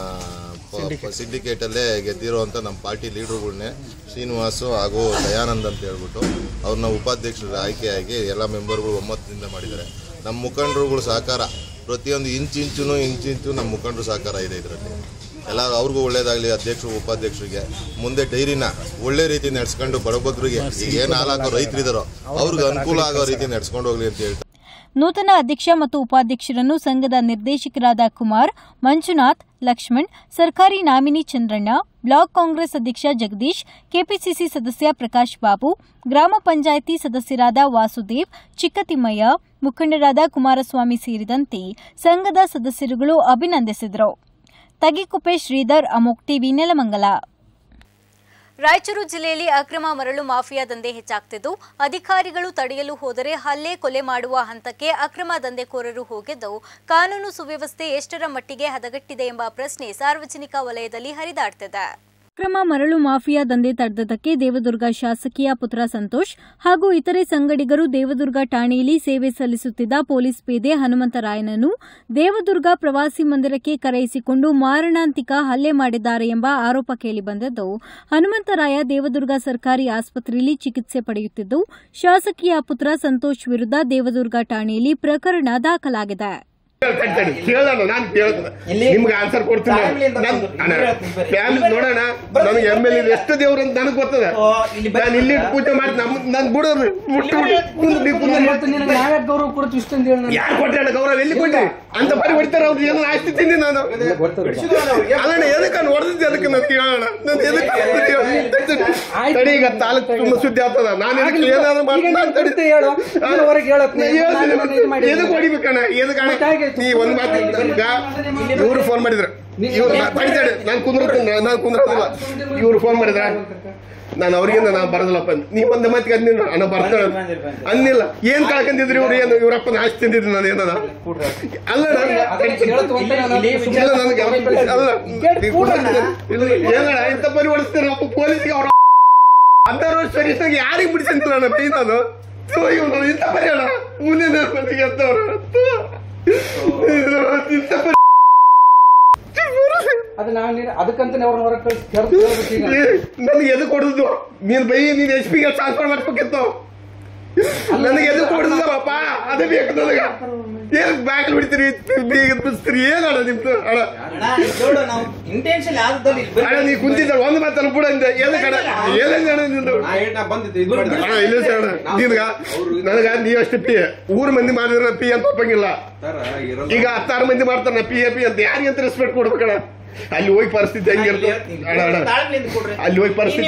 ಸಿಂಡಿಕೇಟಲ್ಲೇ ಗೆದ್ದಿರೋವಂಥ ನಮ್ಮ ಪಾರ್ಟಿ ಲೀಡ್ರುಗಳನ್ನೇ ಶ್ರೀನಿವಾಸು ಹಾಗೂ ದಯಾನಂದ್ ಅಂತ ಹೇಳ್ಬಿಟ್ಟು ಅವ್ರನ್ನ ಉಪಾಧ್ಯಕ್ಷರ ಆಯ್ಕೆಯಾಗಿ ಎಲ್ಲ ಮೆಂಬರ್ಗಳು ಒಮ್ಮತದಿಂದ ಮಾಡಿದ್ದಾರೆ. ನಮ್ಮ ಮುಖಂಡರುಗಳು ಸಹಕಾರ ಪ್ರತಿಯೊಂದು ಇಂಚಿಂಚೂ ಇಂಚಿಂಚು ನಮ್ಮ ಮುಖಂಡರು ಸಹಕಾರ ಇದೆ ಇದರಲ್ಲಿ. ಎಲ್ಲ ಅವ್ರಿಗೂ ಒಳ್ಳೇದಾಗಲಿ, ಅಧ್ಯಕ್ಷರು ಉಪಾಧ್ಯಕ್ಷರಿಗೆ ಮುಂದೆ ಡೈರಿನ ಒಳ್ಳೆ ರೀತಿ ನಡೆಸ್ಕೊಂಡು ಬಡಬಗ್ರಿಗೆ ಈಗ ಏನು ಹಾಲಾಕೋ ರೈತರಿದ್ದಾರೋ ಅವ್ರಿಗೆ ಅನುಕೂಲ ಆಗೋ ರೀತಿ ನಡೆಸ್ಕೊಂಡು ಹೋಗ್ಲಿ ಅಂತ ಹೇಳ್ತಾರೆ. ನೂತನ ಅಧ್ಯಕ್ಷ ಮತ್ತು ಉಪಾಧ್ಯಕ್ಷರನ್ನು ಸಂಘದ ನಿರ್ದೇಶಕರಾದ ಕುಮಾರ್, ಮಂಜುನಾಥ್, ಲಕ್ಷ್ಮಣ್, ಸರ್ಕಾರಿ ನಾಮಿನಿ ಚಂದ್ರಣ್ಣ, ಬ್ಲಾಕ್ ಕಾಂಗ್ರೆಸ್ ಅಧ್ಯಕ್ಷ ಜಗದೀಶ್, ಕೆಪಿಸಿಸಿ ಸದಸ್ಯ ಪ್ರಕಾಶ್ ಬಾಬು, ಗ್ರಾಮ ಪಂಚಾಯಿತಿ ಸದಸ್ಯರಾದ ವಾಸುದೇವ್, ಚಿಕ್ಕತಿಮ್ಮಯ್ಯ, ಮುಖಂಡರಾದ ಕುಮಾರಸ್ವಾಮಿ ಸೇರಿದಂತೆ ಸಂಘದ ಸದಸ್ಯರುಗಳು ಅಭಿನಂದಿಸಿದರು. ತಗಿಕುಪ್ಪೆ ಶ್ರೀಧರ್, ಅಮೋಕ್ ಟಿವಿ, ನೆಲಮಂಗಲ. ರಾಯಚೂರು ಜಿಲ್ಲೆಯಲ್ಲಿ ಅಕ್ರಮ ಮರಳು ಮಾಫಿಯಾ ದಂಧೆ ಹೆಚ್ಚಾಗ್ತಿದ್ದು, ಅಧಿಕಾರಿಗಳು ತಡೆಯಲು ಹೋದರೆ ಹಲ್ಲೆ, ಕೊಲೆ ಮಾಡುವ ಹಂತಕ್ಕೆ ಅಕ್ರಮ ದಂಧೆಕೋರರು ಹೋಗಿದ್ದು, ಕಾನೂನು ಸುವ್ಯವಸ್ಥೆ ಎಷ್ಟರ ಮಟ್ಟಿಗೆ ಹದಗೆಟ್ಟಿದೆ ಎಂಬ ಪ್ರಶ್ನೆ ಸಾರ್ವಜನಿಕ ವಲಯದಲ್ಲಿ ಹರಿದಾಡ್ತಿದೆ. ಅಕ್ರಮ ಮರಳು ಮಾಫಿಯಾ ದಂಧೆ ತಡೆದಕ್ಕೆ ದೇವದುರ್ಗ ಶಾಸಕೀಯ ಪುತ್ರ ಸಂತೋಷ್ ಹಾಗೂ ಇತರೆ ಸಂಗಡಿಗರು ದೇವದುರ್ಗ ಠಾಣೆಯಲ್ಲಿ ಸೇವೆ ಸಲ್ಲಿಸುತ್ತಿದ್ದ ಪೊಲೀಸ್ ಪೇದೆ ಹನುಮಂತರಾಯನನ್ನು ದೇವದುರ್ಗ ಪ್ರವಾಸಿ ಮಂದಿರಕ್ಕೆ ಕರೆಯಿಸಿಕೊಂಡು ಮಾರಣಾಂತಿಕ ಹಲ್ಲೆ ಮಾಡಿದ್ದಾರೆ ಎಂಬ ಆರೋಪ ಕೇಳಿಬಂದಿದ್ದು, ಹನುಮಂತರಾಯ ದೇವದುರ್ಗ ಸರ್ಕಾರಿ ಆಸ್ಪತ್ರೆಯಲ್ಲಿ ಚಿಕಿತ್ಸೆ ಪಡೆಯುತ್ತಿದ್ದು, ಶಾಸಕೀಯ ಪುತ್ರ ಸಂತೋಷ್ ವಿರುದ್ಧ ದೇವದುರ್ಗ ಠಾಣೆಯಲ್ಲಿ ಪ್ರಕರಣ ದಾಖಲಾಗಿದೆ. ಕೇಳೋಣ, ನಾನು ಕೇಳ್ತೇನೆ, ನಿಮ್ಗೆ ಆನ್ಸರ್ ಕೊಡ್ತೀನಿ. ನೋಡೋಣ, ನನಗೆ ಎಮ್ ಎಲ್ ಎ ಎಷ್ಟು ದೇವ್ರು ಅಂತ ನನಗೆ ಗೊತ್ತದ. ನಾನು ಇಲ್ಲಿ ಪೂಜೆ ಮಾಡಿ ನಮ್ ನನ್ ಬಿಡೋದು ಯಾರು ಕೊಟ್ಟೆ ಗೌರವ ಎಲ್ಲಿ ಕೊಟ್ಟೆ ಅಂತ ಬರಿ ಹೊಡಿತಾರೆ. ಅವ್ರು ಏನೋ ಆಸ್ತಿ ತಿಂದಿ ನಾನು ಅಲ್ಲಣ್ಣ, ಎದಕ್ಕೆ ಹೊಡೆದಿದ್ದೆ ಅದಕ್ಕೆ ನಾನು ಕೇಳೋಣ. ನಾನು ಎದಕ್ಕೆ ಈಗ ತಾಲೂಕು ತುಂಬಾ ಸುದ್ದಿ ಆಗ್ತದ. ನಾನು ಎದಕ್ಕೆ ಏನಾದ್ರು ಮಾಡ್ತೀನಿ ಎದಕ್ಕೆ ಹೊಡಿಬೇಕಣ್ಣ, ಎದಕ್ಕೆ ನೀ ಒಂದ್ ಮಾತು. ಇವ್ರು ಫೋನ್ ಮಾಡಿದ್ರು, ಇವ್ರು ನಾನು ಕುಂದ್ರತೀನಿ, ನಾನು ಕುಂದ್ರೋದಿಲ್ಲ. ಇವ್ರು ಫೋನ್ ಮಾಡಿದ್ರ, ನಾನು ಅವ್ರಿಗೇನ ನಾ ಬರೋದಿಲ್ಲಪ್ಪ. ನೀ ಬಂದ ಮಾತಿಗೆ ಅಂದಿಲ್ಲ, ಅಣ್ಣ ಬರ್ತಾಳ ಅಂದಿಲ್ಲ. ಏನ್ ಕಳ್ಕೊಂಡಿದ್ರಿ ಇವ್ರು? ಏನು ಇವ್ರಪ್ಪನ ಆಸ್ತಿ ತಿಂದಿದ್ರು ನಾನು ಏನದ ಅಲ್ಲ. ಏನಣ್ಣ ಇಂಥ ಬರಿ ಹೊಡಿಸ್ತಾರೆ ಅಪ್ಪ ಪೊಲೀಸ್ಗೆ. ಅವ್ರ ಹತ್ತಾರು ವರ್ಷ ಸರಿಯಾಗಿ ಯಾರಿಗೆ ಬಿಡಿಸಿಲ್ಲ ಅಣ್ಣ ಬೈ. ನಾನು ಇಂಥ ಬರಿ ಅಣ್ಣ ಮುಂದಿನ ಮಂದಿಗೆ ಅಂತವ್ರು ನನಗೆ ಎದು ಕೊಡುದು ನೀನ್ ಬೈ, ನೀನ್ ಎಚ್ ಪಿಗೆ ಟ್ರಾನ್ಸ್ಫರ್ ಮಾಡ್ಬೇಕಿತ್ತು. ನನಗೆ ಎದು ಕೊಡುದಪ್ಪ, ಅದೇ ಬೇಕು ನನಗ. ಏನ್ ಬ್ಯಾಕ್ ಬಿಡ್ತೀರಿ, ಬಿಡಿಸ್ತೀರಿ, ಏನಣ್ಣ ನಿಮ್ದು ಅಣ್ಣ? ಅಣ್ಣ ನೀ ಕುಂತಿದ್ದ ಒಂದ್ ಮಾತನ್ನು ಕೂಡ ಎದ ಕಡ ಏನಣ್ಣ ನಿಂದು ಅಣ್ಣ ಇಲ್ಲ ಸರ್. ನಿನ್ಗ ನನಗ ನೀವ್ ಅಷ್ಟು ಪಿ ಊರ್ ಮಂದಿ ಮಾಡಿದ್ರ ಪಿ ಅಂತ ಒಪ್ಪಂಗಿಲ್ಲ. ಈಗ ಹತ್ತಾರು ಮಂದಿ ಮಾಡ್ತಾರ ಪಿ ಎ ಪಿ ಅಂತ. ಯಾರಿಗೆ ಅಂತ ರೆಸ್ಪೆಕ್ಟ್ ಕೊಡ್ಬೇಕಣ್ಣ? ಅಲ್ಲಿ ಹೋಗಿ ಪರಿಸ್ಥಿತಿ ಹೆಂಗಿರ್ತದೆ, ಅಲ್ಲಿ ಹೋಗಿ ಪರಿಸ್ಥಿತಿ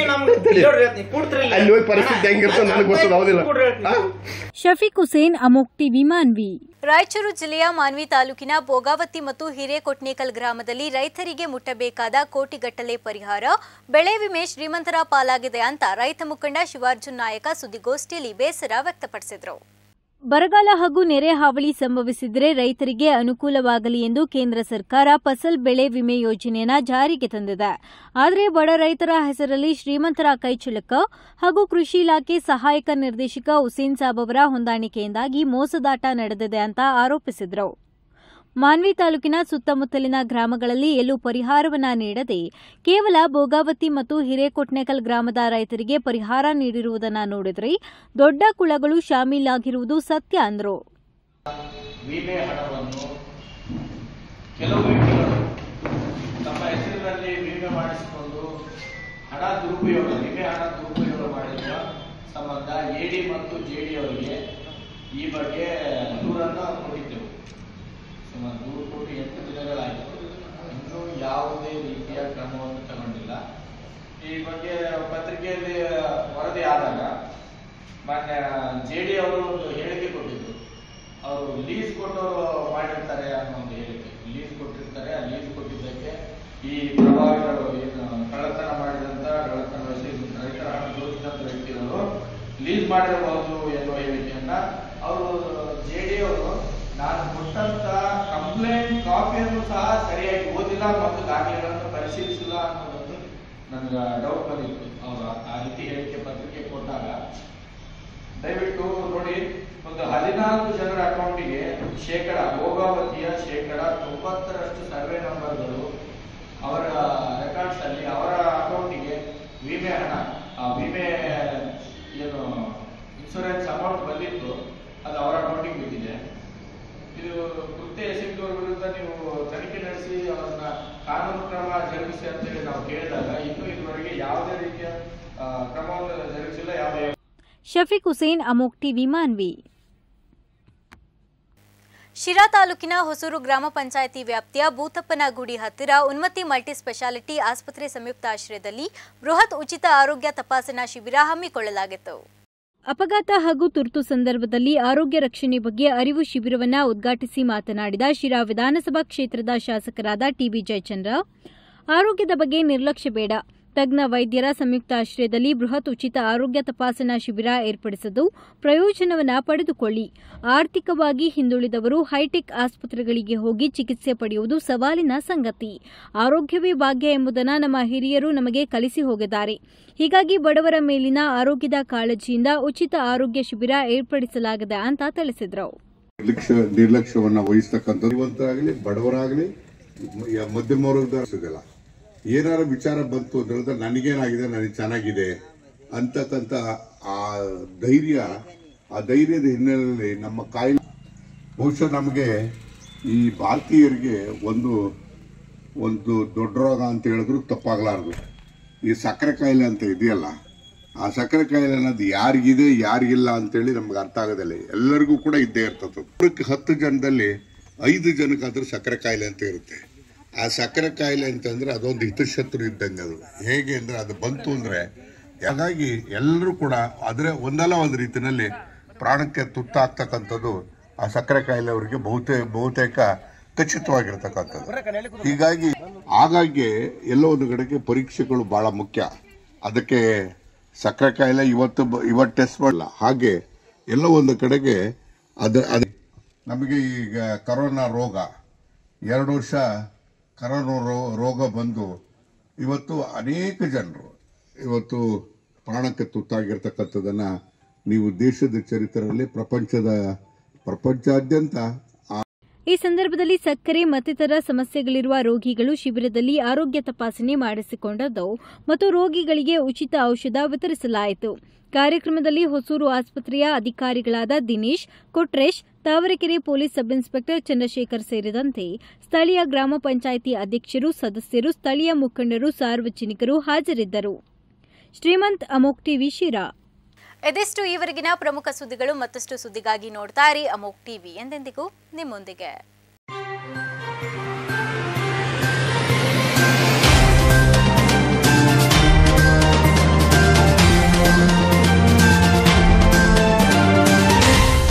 ಅಲ್ಲಿ ಹೋಗಿ ಪರಿಸ್ಥಿತಿ ಹೆಂಗಿರ್ತದೆ ನನಗೆ ಗೊತ್ತದ. ಹೌದಿಲ್ಲ? ಶಫೀಕ್ ಹುಸೇನ್, ಅಮೋಕ್ ಟಿವಿ, ಮಾನ್ವಿ. ರಾಯಚೂರು ಜಿಲ್ಲೆಯ ಮಾನ್ವಿ ತಾಲೂಕಿನ ಭೋಗಾವತಿ ಮತ್ತು ಹಿರೇಕೊಟ್ನೇಕಲ್ ಗ್ರಾಮದಲ್ಲಿ ರೈತರಿಗೆ ಮುಟ್ಟಬೇಕಾದ ಕೋಟಿಗಟ್ಟಲೆ ಪರಿಹಾರ, ಬೆಳೆ ವಿಮೆ ಶ್ರೀಮಂತರ ಪಾಲಾಗಿದೆ ಅಂತ ರೈತ ಮುಖಂಡ ಶಿವಾರ್ಜುನ್ ನಾಯಕ ಸುದ್ದಿಗೋಷ್ಠಿಯಲ್ಲಿ ಬೇಸರ ವ್ಯಕ್ತಪಡಿಸಿದರು. ಬರಗಾಲ ಹಾಗೂ ನೆರೆ ಹಾವಳಿ ಸಂಭವಿಸಿದರೆ ರೈತರಿಗೆ ಅನುಕೂಲವಾಗಲಿ ಎಂದು ಕೇಂದ್ರ ಸರ್ಕಾರ ಫಸಲ್ ಬೆಳೆ ವಿಮೆ ಯೋಜನೆಯನ್ನು ಜಾರಿಗೆ ತಂದಿದೆ. ಆದರೆ ಬಡ ರೈತರ ಹೆಸರಲ್ಲಿ ಶ್ರೀಮಂತರ ಕೈಚಳಕ ಹಾಗೂ ಕೃಷಿ ಇಲಾಖೆ ಸಹಾಯಕ ನಿರ್ದೇಶಕ ಹುಸೇನ್ ಸಾಬ್ ಅವರ ಹೊಂದಾಣಿಕೆಯಿಂದಾಗಿ ಮೋಸದಾಟ ನಡೆದಿದೆ ಅಂತ ಆರೋಪಿಸಿದರು. ಮಾನ್ವಿ ತಾಲೂಕಿನ ಸುತ್ತಮುತ್ತಲಿನ ಗ್ರಾಮಗಳಲ್ಲಿ ಎಲ್ಲೂ ಪರಿಹಾರವನ್ನ ನೀಡದೆ ಕೇವಲ ಭೋಗಾವತಿ ಮತ್ತು ಹಿರೇಕೊಟ್ನೇಕಲ್ ಗ್ರಾಮದ ರೈತರಿಗೆ ಪರಿಹಾರ ನೀಡಿರುವುದನ್ನು ನೋಡಿದರೆ ದೊಡ್ಡ ಕುಳಗಳು ಶಾಮೀಲಾಗಿರುವುದು ಸತ್ಯ ಅಂದರು. ವಿಮೆ ಹಣವನ್ನು ಕೆಲವು ವ್ಯಕ್ತಿಗಳು ತಮ್ಮ ಹೆಸರಿನಲ್ಲಿ ವಿಮೆ ಮಾಡಿಸಿಕೊಂಡು ಹಣ ದುರುಪಯೋಗ ವಿಮೆ ಹಣ ದುರುಪಯೋಗ ಮಾಡಿರುವ ಸಂಬಂಧ ಎಡಿ ಮತ್ತು ಜೆಡಿ ಅವರಿಗೆ ಈ ಬಗ್ಗೆ ದೂರನ್ನು ಕೊಟ್ಟಿದ್ದೆವು. ದೂರು ಕೊಟ್ಟು ಎಂಟು ದಿನಗಳಾಯಿತು, ಇನ್ನೂ ಯಾವುದೇ ರೀತಿಯ ಕ್ರಮವನ್ನು ತಗೊಂಡಿಲ್ಲ. ಈ ಬಗ್ಗೆ ಪತ್ರಿಕೆಯಲ್ಲಿ ವರದಿ ಆದಾಗ ಮಾನ್ಯ ಜೆಡಿ ಅವರು ಒಂದು ಹೇಳಿಕೆ ಕೊಟ್ಟಿದ್ರು. ಅವರು ಲೀಸ್ ಕೊಟ್ಟವರು ಮಾಡಿರ್ತಾರೆ ಅನ್ನೋ ಒಂದು ಹೇಳಿಕೆ. ಲೀಸ್ ಕೊಟ್ಟಿರ್ತಾರೆ, ಆ ಲೀಸ್ ಕೊಟ್ಟಿದ್ದಕ್ಕೆ ಈ ಪ್ರಭಾವಿಗಳು ಏನು ಕಳ್ಳತನ ಮಾಡಿದಂತ ಕಳ್ಳತನ ರೈತರ ಹಣ ದೋಚಿದಂತ ವ್ಯಕ್ತಿಗಳು ಲೀಸ್ ಮಾಡಿರಬಹುದು ಎನ್ನುವ ಹೇಳಿಕೆಯನ್ನ ಅವರು ಜೆಡಿ ಅವರು ನಾನು ಕೊಟ್ಟಂತ ಕಂಪ್ಲೇಂಟ್ ಕಾಪಿಯನ್ನು ಸಹ ಸರಿಯಾಗಿ ಓದಿಲ್ಲ ಮತ್ತು ದಾಖಲೆಗಳನ್ನು ಪರಿಶೀಲಿಸಿಲ್ಲ ಅನ್ನೋದೊಂದು ನನಗೆ ಡೌಟ್ ಬಂದಿತ್ತು. ಅವರು ಆ ರೀತಿ ಹೇಳಿಕೆ ಪತ್ರಿಕೆ ಕೊಟ್ಟಾಗ ದಯವಿಟ್ಟು ನೋಡಿ, ಒಂದು ಹದಿನಾಲ್ಕು ಜನರ ಅಕೌಂಟಿಗೆ ಶೇಕಡ ಭೋಗಾವತಿಯ ಶೇಕಡ ತೊಂಬತ್ತರಷ್ಟು ಸರ್ವೆ ನಂಬರ್ಗಳು ಅವರ ರೆಕಾರ್ಡ್ಸ್ ಅಲ್ಲಿ ಅವರ ಅಕೌಂಟಿಗೆ ವಿಮೆ ಹಣ, ಆ ವಿಮೆ ಏನು ಇನ್ಶೂರೆನ್ಸ್ ಅಮೌಂಟ್ ಬಂದಿತ್ತು ಅದು ಅವರ ಅಕೌಂಟಿಗೆ ಬಿದ್ದಿದೆ. ಇದು ಕೃತ್ಯ ಎಸಗಿ ಕಾನೂನು ಕ್ರಮ ಜರುಗಿಸಿ ಅಂತೇಳಿ ನಾವು ಕೇಳಿದಾಗ ಇನ್ನೂ ಇದುವರೆಗೆ ಯಾವುದೇ ರೀತಿಯ ಕ್ರಮವನ್ನು ಜರುಗಿಸಿಲ್ಲ. ಯಾವುದೇ ಶಫೀಕ್ ಹುಸೇನ್, ಅಮೋಕ್ ಟಿವಿ, ಮಾನ್ವಿ. ಶಿರಾ ತಾಲೂಕಿನ ಹೊಸೂರು ಗ್ರಾಮ ಪಂಚಾಯಿತಿ ವ್ಯಾಪ್ತಿಯ ಭೂತಪ್ಪನಗುಡಿ ಹತ್ತಿರ ಉನ್ಮತಿ ಮಲ್ಟಿ ಸ್ಪೆಷಾಲಿಟಿ ಆಸ್ಪತ್ರೆ ಸಂಯುಕ್ತಾಶ್ರಯದಲ್ಲಿ ಬೃಹತ್ ಉಚಿತ ಆರೋಗ್ಯ ತಪಾಸಣಾ ಶಿಬಿರ ಹಮ್ಮಿಕೊಳ್ಳಲಾಗಿತ್ತು. ಅಪಘಾತ ಹಾಗೂ ತುರ್ತು ಸಂದರ್ಭದಲ್ಲಿ ಆರೋಗ್ಯ ರಕ್ಷಣೆ ಬಗ್ಗೆ ಅರಿವು ಶಿಬಿರವನ್ನು ಉದ್ಘಾಟಿಸಿ ಮಾತನಾಡಿದ ಶಿರಾ ವಿಧಾನಸಭಾ ಕ್ಷೇತ್ರದ ಶಾಸಕರಾದ ಟಿಬಿ ಜಯಚಂದ್ರ, ಆರೋಗ್ಯದ ಬಗ್ಗೆ ನಿರ್ಲಕ್ಷ್ಯ ಬೇಡ, ತಜ್ಞ ವೈದ್ಯರ ಸಂಯುಕ್ತಾಶ್ರಯದಲ್ಲಿ ಬೃಹತ್ ಉಚಿತ ಆರೋಗ್ಯ ತಪಾಸಣಾ ಶಿಬಿರ ಏರ್ಪಡಿಸಲು ಪ್ರಯೋಜನವನ್ನು ಪಡೆದುಕೊಳ್ಳಿ. ಆರ್ಥಿಕವಾಗಿ ಹಿಂದುಳಿದವರು ಹೈಟೆಕ್ ಆಸ್ಪತ್ರೆಗಳಿಗೆ ಹೋಗಿ ಚಿಕಿತ್ಸೆ ಪಡೆಯುವುದು ಸವಾಲಿನ ಸಂಗತಿ. ಆರೋಗ್ಯವೇ ಭಾಗ್ಯ ಎಂಬುದನ್ನು ನಮ್ಮ ಹಿರಿಯರು ನಮಗೆ ಕಲಿಸಿ ಹೋಗಿದ್ದಾರೆ. ಹೀಗಾಗಿ ಬಡವರ ಮೇಲಿನ ಆರೋಗ್ಯದ ಕಾಳಜಿಯಿಂದ ಉಚಿತ ಆರೋಗ್ಯ ಶಿಬಿರ ಏರ್ಪಡಿಸಲಾಗಿದೆ ಅಂತ ತಿಳಿಸಿದರು. ನಿರ್ಲಕ್ಷ್ಯವನ್ನು ವಹಿಸತಕ್ಕಂಥದ್ದು ಬಡವರಾಗಲಿ ಮಧ್ಯಮ ವರ್ಗದ ಏನಾರ ವಿಚಾರ ಬಂತು ಅಂತ ಹೇಳಿದ್ರೆ ನನಗೇನಾಗಿದೆ, ನನಗೆ ಚೆನ್ನಾಗಿದೆ ಅಂತಕ್ಕಂಥ ಆ ಧೈರ್ಯ, ಆ ಧೈರ್ಯದ ಹಿನ್ನೆಲೆಯಲ್ಲಿ ನಮ್ಮ ಕಾಯಿಲೆ ಬಹುಶಃ ನಮಗೆ ಈ ಭಾರತೀಯರಿಗೆ ಒಂದು ಒಂದು ದೊಡ್ಡ ರೋಗ ಅಂತ ಹೇಳಿದ್ರು ತಪ್ಪಾಗಲಾರದು. ಈ ಸಕ್ಕರೆ ಕಾಯಿಲೆ ಅಂತ ಇದೆಯಲ್ಲ, ಆ ಸಕ್ಕರೆ ಕಾಯಿಲೆ ಅನ್ನೋದು ಯಾರಿಗಿದೆ ಯಾರಿಗಿಲ್ಲ ಅಂತೇಳಿ ನಮ್ಗೆ ಅರ್ಥ ಆಗೋದಿಲ್ಲ. ಎಲ್ಲರಿಗೂ ಕೂಡ ಇದ್ದೇ ಇರ್ತದೆ. ಹತ್ತು ಜನದಲ್ಲಿ ಐದು ಜನಕ್ಕಾದ್ರೂ ಸಕ್ಕರೆ ಕಾಯಿಲೆ ಅಂತ ಇರುತ್ತೆ. ಆ ಸಕ್ಕರೆ ಕಾಯಿಲೆ ಅಂತಂದ್ರೆ ಅದೊಂದು ಹಿತಶತ್ರು ಇದ್ದಂಗೆ. ಅದು ಹೇಗೆ ಅಂದ್ರೆ ಅದು ಬಂತು ಅಂದ್ರೆ ಹಾಗಾಗಿ ಎಲ್ಲರೂ ಕೂಡ ಅದರ ಒಂದಲ್ಲ ಒಂದು ರೀತಿಯಲ್ಲಿ ಪ್ರಾಣಕ್ಕೆ ತುತ್ತಾಗ್ತಕ್ಕಂಥದ್ದು ಆ ಸಕ್ಕರೆ ಕಾಯಿಲೆ ಅವರಿಗೆ ಬಹುತೇ ಬಹುತೇಕ ಖಚಿತವಾಗಿರ್ತಕ್ಕಂಥದ್ದು. ಹೀಗಾಗಿ ಹಾಗಾಗಿ ಎಲ್ಲೋ ಒಂದು ಕಡೆಗೆ ಪರೀಕ್ಷೆಗಳು ಬಹಳ ಮುಖ್ಯ. ಅದಕ್ಕೆ ಸಕ್ಕರೆ ಕಾಯಿಲೆ ಇವತ್ತು ಇವತ್ತು ಟೆಸ್ಟ್ ಮಾಡಲ್ಲ, ಹಾಗೆ ಎಲ್ಲೋ ಒಂದು ಕಡೆಗೆ ಅದ ಅದ ನಮಗೆ ಈಗ ಕರೋನಾ ರೋಗ ಎರಡು ವರ್ಷ ಕರೋನಾ ರೋಗ ಬಂದು ಇವತ್ತು ಅನೇಕ ಜನರು ಇವತ್ತು ಪ್ರಾಣಕ್ಕೆ ತುತ್ತಾಗಿರ್ತಕ್ಕಂಥದ್ದನ್ನು ನೀವು ದೇಶದ ಚರಿತ್ರೆಯಲ್ಲಿ ಪ್ರಪಂಚದ ಪ್ರಪಂಚಾದ್ಯಂತ. ಈ ಸಂದರ್ಭದಲ್ಲಿ ಸಕ್ಕರೆ ಮತ್ತಿತರ ಸಮಸ್ಯೆಗಳಿರುವ ರೋಗಿಗಳು ಶಿಬಿರದಲ್ಲಿ ಆರೋಗ್ಯ ತಪಾಸಣೆ ಮಾಡಿಸಿಕೊಂಡದ್ದು ಮತ್ತು ರೋಗಿಗಳಿಗೆ ಉಚಿತ ಔಷಧ ವಿತರಿಸಲಾಯಿತು. ಕಾರ್ಯಕ್ರಮದಲ್ಲಿ ಹೊಸೂರು ಆಸ್ಪತ್ರೆಯ ಅಧಿಕಾರಿಗಳಾದ Dinesh, Kotresh, Tavarekere police sub inspector Chandrashekar ಸೇರಿದಂತೆ ಸ್ಥಳೀಯ ಗ್ರಾಮ ಪಂಚಾಯಿತಿ ಅಧ್ಯಕ್ಷರು, ಸದಸ್ಯರು, ಸ್ಥಳೀಯ ಮುಖಂಡರು, ಸಾರ್ವಜನಿಕರು ಹಾಜರಿದ್ದರು. ಶ್ರೀಮಂತ್, ಅಮೋಕ್ ಟಿವಿ, ಶಿರಾ. ಇದಿಷ್ಟು ಈವರೆಗಿನ ಪ್ರಮುಖ ಸುದ್ದಿಗಳು. ಮತ್ತಷ್ಟು ಸುದ್ದಿಗಾಗಿ ನೋಡ್ತಾ ಇರಿ ಅಮೋಕ್ ಟಿವಿ, ಎಂದೆಂದಿಗೂ ನಿಮ್ಮೊಂದಿಗೆ.